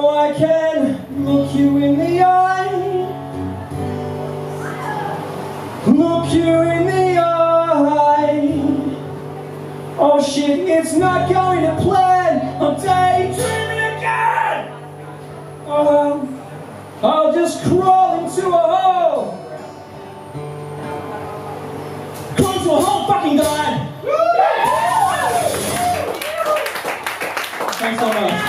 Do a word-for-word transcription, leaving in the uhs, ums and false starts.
know I can look you in the eye, look you in the eye. Oh shit, it's not going to plan, I'm daydreaming again. Oh well, I'll just crawl into a hole. Crawl into a hole, fucking guy. Thanks so much.